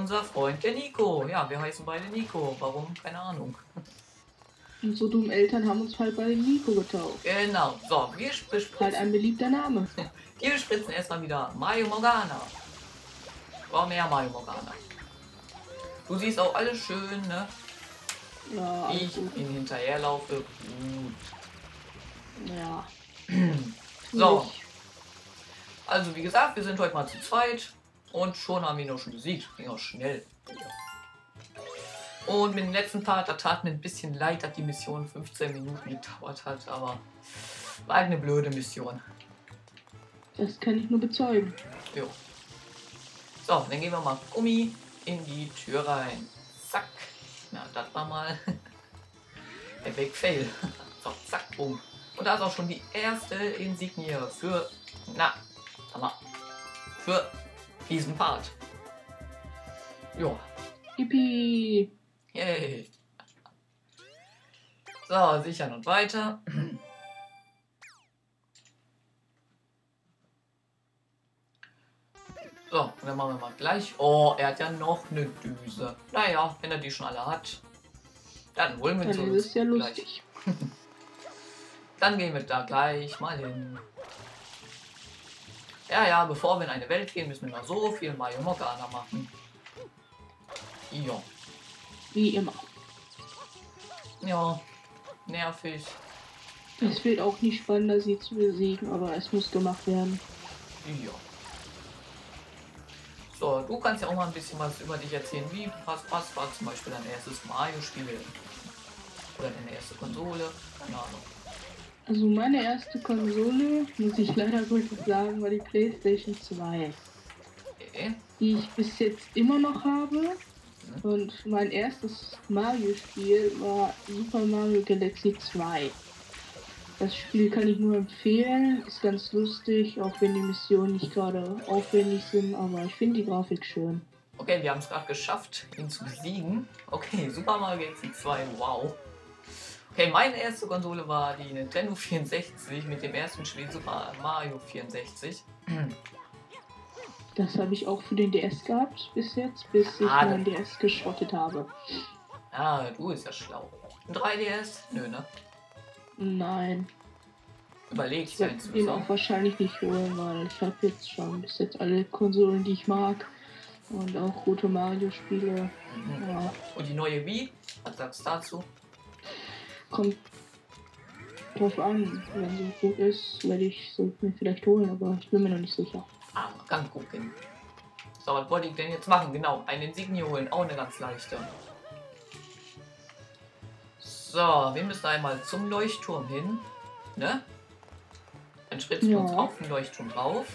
unser Freund der Nico. Ja, wir heißen beide Nico. Warum? Keine Ahnung. Und so dumme Eltern haben uns halt bei Nico getauft. Genau. So, wir bespritzen. Halt ein beliebter Name. Wir bespritzen erstmal wieder Mario Morgana. Oh, mehr Mario Morgana. Du siehst auch alles schön, ne? Ja, Wie ich ihm hinterherlaufe. Gut. Ja. So. Also wie gesagt, wir sind heute mal zu zweit. Und schon haben wir ihn auch schon besiegt. Ging auch schnell. Und mit dem letzten Part, da tat mir ein bisschen leid, dass die Mission 15 Minuten gedauert hat. Aber war halt eine blöde Mission. Das kann ich nur bezeugen. Jo. So, dann gehen wir mal Gummi in die Tür rein. Zack. Na, das war mal der Big Fail. So, zack, boom. Und da ist auch schon die erste Insignie für, na, sag mal, für diesen Part. Jo. Yippie. Yay. So, sichern und weiter. So, und dann machen wir mal gleich. Oh, er hat ja noch eine Düse. Naja, wenn er die schon alle hat, dann holen wir Dann uns ist es ja gleich. lustig. Dann gehen wir da gleich mal hin. Ja, bevor wir in eine Welt gehen, müssen wir noch so viel Mario Morgana machen. Ja. Wie immer. Ja, nervig. Es wird auch nicht spannender, sie zu besiegen, aber es muss gemacht werden. Ja. So, du kannst ja auch mal ein bisschen was über dich erzählen. Was war zum Beispiel dein erstes Mario-Spiel? Oder deine erste Konsole? Keine Ahnung. Also meine erste Konsole, muss ich leider Gottes sagen, war die PlayStation 2. Okay. Die ich bis jetzt immer noch habe. Und mein erstes Mario-Spiel war Super Mario Galaxy 2. Das Spiel kann ich nur empfehlen, ist ganz lustig, auch wenn die Missionen nicht gerade aufwendig sind, aber ich finde die Grafik schön. Okay, wir haben es gerade geschafft, ihn zu besiegen. Okay, Super Mario Galaxy 2, wow. Okay, meine erste Konsole war die Nintendo 64 mit dem ersten Spiel Super Mario 64. Das habe ich auch für den DS gehabt bis jetzt, bis ich meinen DS geschrottet habe. Ah, du bist ja schlau. Ein 3DS? Nö, ne? Nein. Überlegst Ich ja werde den auch insgesamt. wahrscheinlich nicht holen, weil ich habe jetzt schon bis jetzt alle Konsolen, die ich mag. Und auch gute Mario-Spiele. Ja. Und die neue Wii? Was sagst du dazu? Kommt drauf an, wenn sie gut ist, werde ich sie mir vielleicht holen, aber ich bin mir noch nicht sicher. Ah, man kann gucken. So, was wollte ich denn jetzt machen? Genau, eine Insignie holen. Auch eine ganz leichte. So, wir müssen einmal zum Leuchtturm hin. Ne? Dann spritzen wir uns auf den Leuchtturm drauf.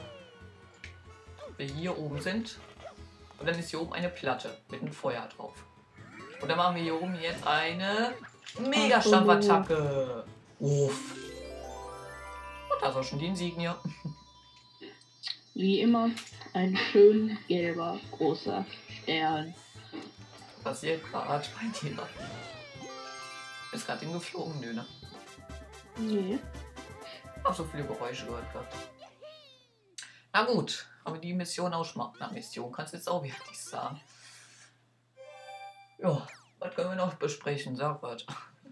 Wir hier oben sind. Und dann ist hier oben eine Platte mit einem Feuer drauf. Und dann machen wir hier oben jetzt eine Mega-Stampfattacke. Uff. Und da ist auch schon die Insignie. Wie immer, ein schön gelber, großer Stern. Was passiert gerade bei dir? Ist gerade hingeflogen? Nö, ne? Nee. Ich hab so viele Geräusche gehört gehabt. Na gut, haben wir die Mission auch schon mal. Na, Mission kannst du jetzt auch wirklich sagen. Ja, was können wir noch besprechen? Sag was.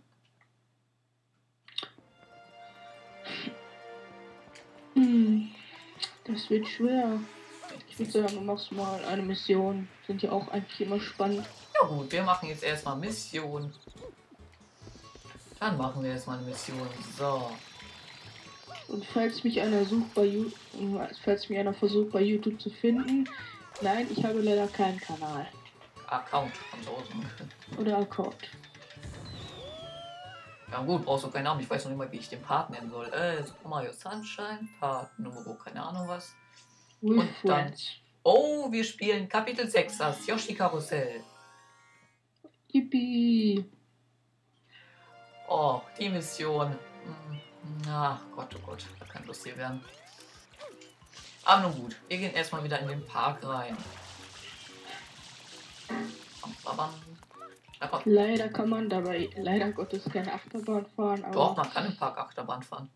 Das wird schwer. Ich würde sagen, du machst mal eine Mission. Sind ja auch eigentlich immer spannend. Ja gut, wir machen jetzt erstmal Mission. Dann machen wir erstmal eine Mission. So. Und falls mich einer versucht bei YouTube zu finden, nein, ich habe leider keinen Kanal. Account von draußen. Oder Account. Ja gut, brauchst du keinen Namen. Ich weiß noch nicht mal, wie ich den Part nennen soll. Super Mario Sunshine, Part Nummer, keine Ahnung was. Und dann, oh, wir spielen Kapitel 6, das Yoshi Karussell. Yippie. Oh, die Mission. Ach Gott, oh Gott, das kann lustig werden. Aber nun gut, wir gehen erstmal wieder in den Park rein. Leider kann man dabei leider Gottes keine Achterbahn fahren. Aber doch, man kann im Park Achterbahn fahren.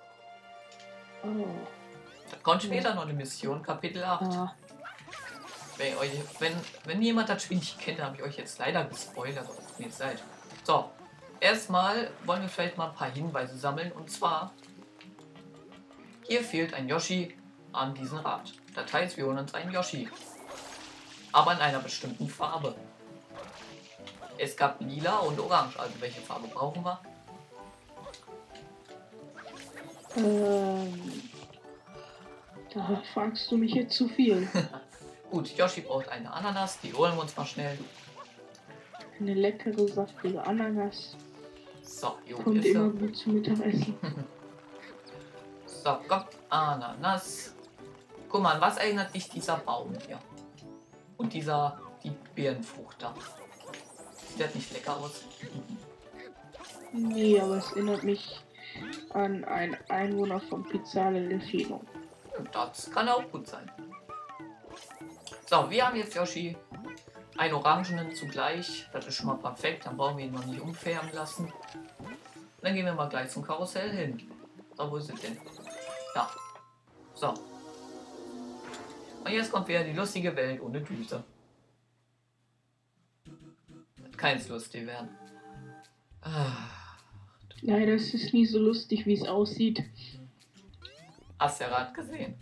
Oh. Da kommt später noch eine Mission, Kapitel 8. Ah. Wenn jemand das Spiel nicht kennt, habe ich euch jetzt leider gespoilert. Tut mir leid. So, erstmal wollen wir vielleicht mal ein paar Hinweise sammeln. Und zwar, hier fehlt ein Yoshi an diesem Rad. Das heißt, wir holen uns einen Yoshi. Aber in einer bestimmten Farbe. Es gab lila und orange. Also welche Farbe brauchen wir? Da fragst du mich jetzt zu viel. Gut, Yoshi braucht eine Ananas. Die holen wir uns mal schnell. Eine leckere, saftige Ananas. So, jo, Kommt ist immer er. gut zum Mittagessen. So, komm, Ananas. Guck mal, an was erinnert dich dieser Baum hier? Und die Birnenfrucht da. Sieht das nicht lecker aus? Nee, aber es erinnert mich an einen Einwohner von Pizzale Delfino. Das kann auch gut sein. So, wir haben jetzt Yoshi. Einen Orangenen zugleich. Das ist schon mal perfekt. Dann brauchen wir ihn noch nicht umfärben lassen. Dann gehen wir mal gleich zum Karussell hin. So, wo ist es denn? Da. So. Und jetzt kommt wieder die lustige Welt ohne Düse. Das kann jetzt lustig werden. Leider ist es nie so lustig, wie es aussieht. Hast du ja gerade gesehen.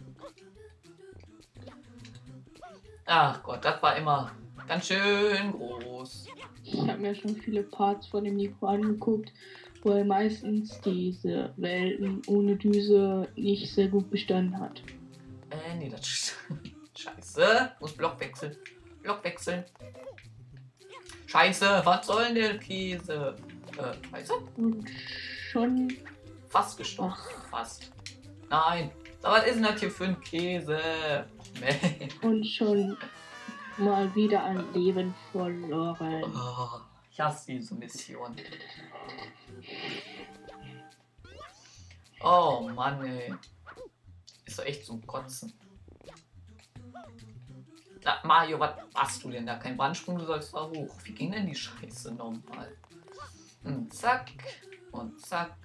Ach Gott, das war immer ganz schön groß. Ich habe mir schon viele Parts von dem Nico angeguckt, wo er meistens diese Welten ohne Düse nicht sehr gut bestanden hat. Nee, das ist scheiße. Muss Block wechseln. Block wechseln. Scheiße, was soll denn der Käse? Scheiße. Und schon... Fast gestorben. Fast. Nein. So, was ist denn das hier für ein Käse? Nee. Und schon mal wieder ein Leben verloren. Oh, ich hasse diese Mission. Oh Mann, ey. Ist doch echt zum Kotzen. Na, Mario, was machst du denn da? Kein Brandsprung, du sollst da hoch. Wie ging denn die Scheiße nochmal? Und zack. Und zack.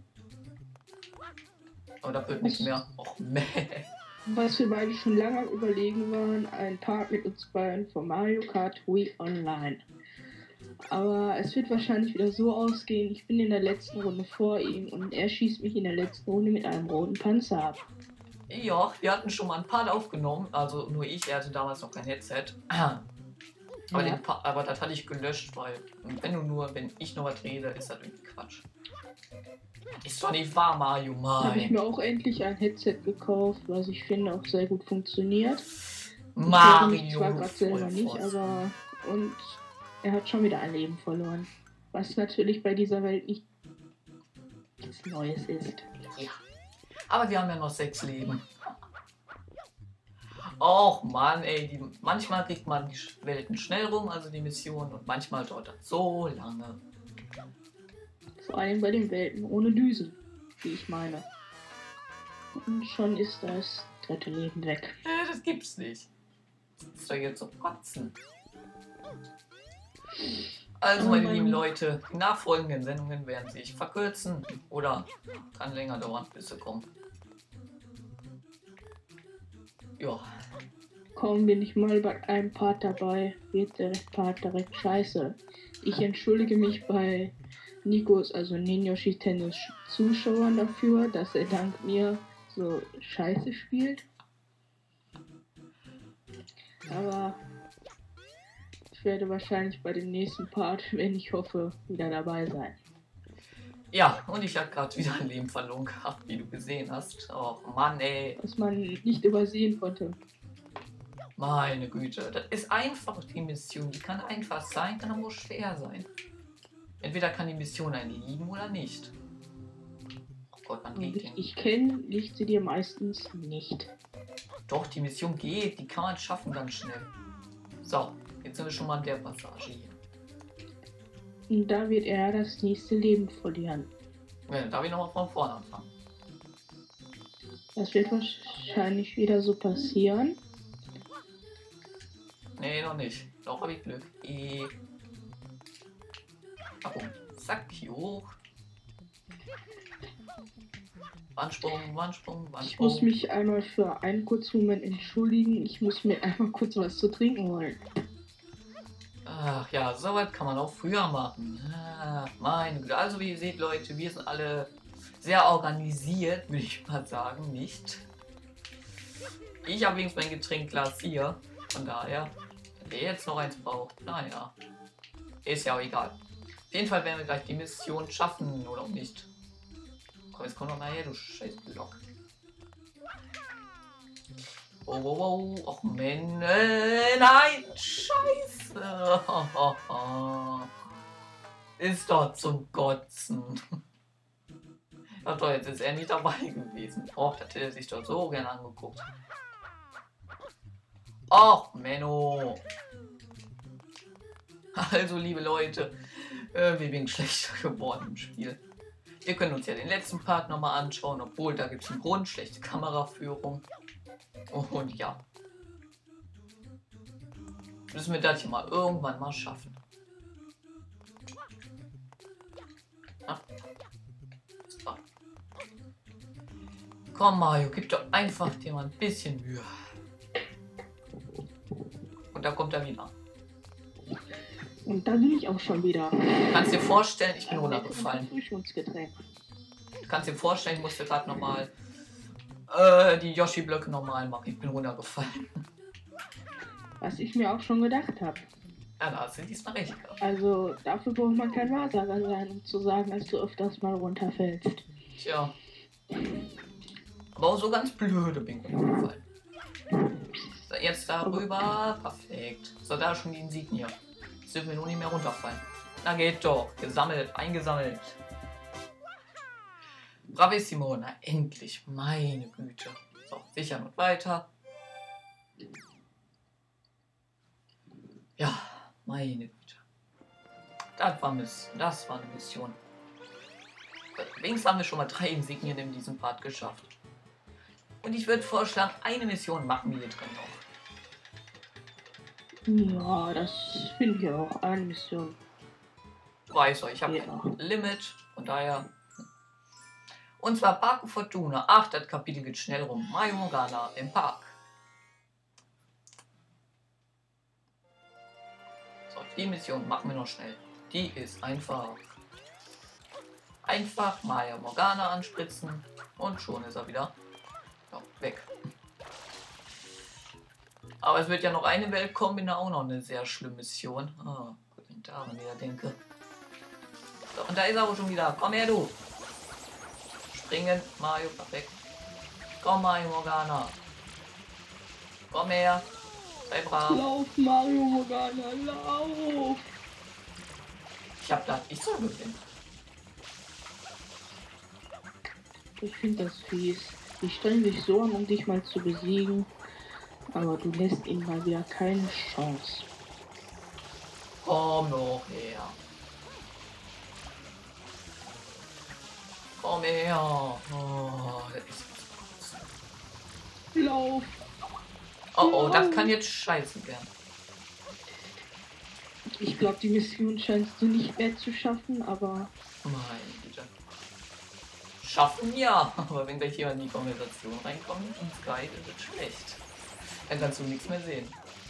Oh, da wird nichts mehr. Och, meh. Was wir beide schon lange am Überlegen waren, ein Part mit uns beiden von Mario Kart Wii Online. Aber es wird wahrscheinlich wieder so ausgehen, ich bin in der letzten Runde vor ihm und er schießt mich in der letzten Runde mit einem roten Panzer ab. Ja, wir hatten schon mal ein Part aufgenommen, also nur ich, er hatte damals noch kein Headset. Aber, Ja. aber das hatte ich gelöscht, weil wenn ich nur was rede, ist das irgendwie Quatsch. Ist doch nicht wahr, Mario, Habe ich Mann. mir auch endlich ein Headset gekauft, was ich finde auch sehr gut funktioniert. Mario, Ich zwar du gerade selber nicht, Vollpfosten. aber und er hat schon wieder ein Leben verloren. Was natürlich bei dieser Welt nichts Neues ist. Ja. Aber wir haben ja noch 6 Leben. Och Mann, ey, manchmal kriegt man die Welten schnell rum, also die Mission, und manchmal dauert das so lange. Vor allem bei den Welten ohne Düsen, wie ich meine. Und schon ist das dritte Leben weg. Das gibt's nicht. Das ist doch jetzt so kotzen. Also, meine lieben Leute, die nachfolgenden Sendungen werden sich verkürzen oder kann länger dauern, bis sie kommen. Ja, Kaum bin ich mal bei einem Part dabei, wird der Part direkt scheiße. Ich entschuldige mich bei Nikos, also Ninjoshi Tennis Zuschauern dafür, dass er dank mir so scheiße spielt. Aber ich werde wahrscheinlich bei dem nächsten Part, wenn ich hoffe, wieder dabei sein. ja, und ich habe gerade wieder ein Leben verloren gehabt, wie du gesehen hast. Oh Mann, ey, Was man nicht übersehen konnte. meine Güte. Das ist einfach die Mission. Die kann einfach sein, kann aber auch schwer sein. Entweder kann die Mission einen liegen oder nicht. Oh Gott, man geht den. Ich kenne, liegt sie dir meistens nicht. Doch, die Mission geht. Die kann man schaffen ganz schnell. So, jetzt sind wir schon mal an der Passage hier. Und da wird er das nächste Leben verlieren. Ja, darf ich nochmal von vorne anfangen? Das wird wahrscheinlich wieder so passieren. Nee, noch nicht. Doch, habe ich Glück. Ach, zack, hier hoch. Wandsprung, Wandsprung, Wandsprung. Ich muss mich einmal für einen kurzen Moment entschuldigen. Ich muss mir einmal kurz was zu trinken holen. Ach ja, soweit kann man auch früher machen. Ah, meine Güte. Also wie ihr seht, Leute, wir sind alle sehr organisiert, würde ich mal sagen, nicht? Ich habe wenigstens mein Getränkglas hier. Von daher, wer jetzt noch eins braucht, naja. Ist ja auch egal. Auf jeden Fall werden wir gleich die Mission schaffen, oder auch nicht. Komm, jetzt komm doch mal her, du scheiß Block. Oh, oh, oh, och Mann, nein, scheiße. Ist doch zum Kotzen. Ach doch, jetzt ist er nicht dabei gewesen. Och, das hätte er sich doch so gern angeguckt. Och, Menno. Also, liebe Leute, wir sind schlechter geworden im Spiel. Wir können uns ja den letzten Part nochmal anschauen, obwohl da gibt es einen Grund, schlechte Kameraführung. Und ja. Müssen wir das hier mal irgendwann mal schaffen. Ah. So. Komm Mario, gib doch einfach dir mal ein bisschen Mühe. Und da kommt er wieder. Und da bin ich auch schon wieder. Du kannst dir vorstellen, ich bin runtergefallen. Frühstücksgetränk. Du kannst dir vorstellen, ich musste gerade nochmal die Yoshi-Blöcke normal machen. Ich bin runtergefallen. Was ich mir auch schon gedacht habe. Ja, da sind diesmal recht gehabt. Also dafür braucht man kein Wahrsager sein, um zu sagen, dass du öfters mal runterfällst. Tja. Aber auch so ganz blöde bin ich runtergefallen. So, jetzt darüber. Perfekt. So, da schon die Insignie. Jetzt dürfen wir nur nicht mehr runterfallen. Na geht doch. Gesammelt, eingesammelt. Bravissimo. Na endlich. Meine Güte. So, sichern und weiter. Ja, meine Güte. Das war eine Mission. Wenigstens haben wir schon mal 3 Insignien in diesem Part geschafft. Und ich würde vorschlagen, eine Mission machen wir hier drin noch. Ja, das finde ich auch eine Mission. Weiß euch, ich habe Ja. ein Limit, von daher. Und zwar Parco Fortuna. Ach, das Kapitel geht schnell rum. Mario Morgana im Park. So, die Mission machen wir noch schnell. Die ist einfach. Einfach Mario Morgana anspritzen und schon ist er wieder weg. Aber es wird ja noch eine Welt kommen, in der auch noch eine sehr schlimme Mission. Ah, gut, wenn ich daran wieder denke. So, und da ist er auch schon wieder. Komm her, du! Springen, Mario, perfekt. Komm, Mario Morgana. Komm her. Sei brav. Lauf, Mario Morgana, lauf! Ich hab das nicht so gewinnen. Ich finde das fies. Die stellen sich so an, um dich mal zu besiegen. Aber du lässt ihnen mal wieder keine Chance. Komm noch her. Komm her. Oh, das ist Lauf! oh, oh, das kann jetzt scheiße werden. Ich glaube, die Mission scheinst du nicht mehr zu schaffen, aber Meine Güte. Schaffen ja, aber wenn gleich jemand in die Konversation reinkommt in Sky, ist es schlecht. Dann kannst du nichts mehr sehen.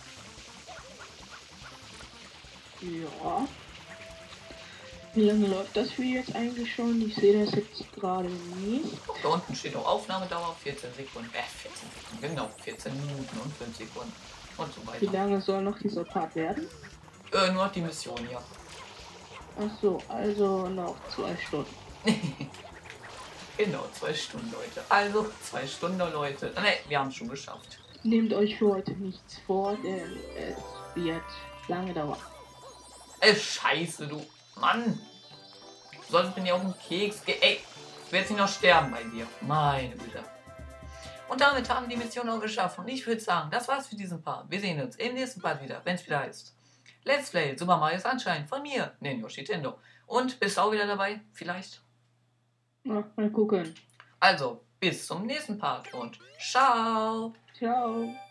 ja. Wie lange läuft das Video jetzt eigentlich schon? Ich sehe das jetzt gerade nicht. Da unten steht noch Aufnahmedauer 14 Sekunden. 14 Sekunden, genau, 14 Minuten und 5 Sekunden. Und so Wie weiter. lange soll noch dieser Part werden? Nur die Mission hier. Ach so, also noch 2 Stunden. Genau, 2 Stunden, Leute. Also 2 Stunden, Leute. Ne, wir haben es schon geschafft. Nehmt euch für heute nichts vor, denn es wird lange dauern. Scheiße, du. Mann. Du solltest mir nicht auf den Keks gehen. Ey, ich werde jetzt nicht noch sterben bei dir. Meine Güte. Und damit haben wir die Mission auch geschafft. Und ich würde sagen, das war's für diesen Part. Wir sehen uns im nächsten Part wieder, wenn es wieder heißt Let's Play Super Mario Sunshine von mir, den Yoshitendo. Und bist du auch wieder dabei? Vielleicht? Na, mal gucken. Also, bis zum nächsten Part und ciao! Ciao.